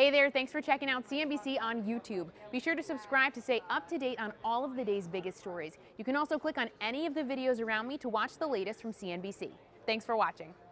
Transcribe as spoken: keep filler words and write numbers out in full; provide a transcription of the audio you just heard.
Hey there, thanks for checking out C N B C on YouTube. Be sure to subscribe to stay up to date on all of the day's biggest stories. You can also click on any of the videos around me to watch the latest from C N B C. Thanks for watching.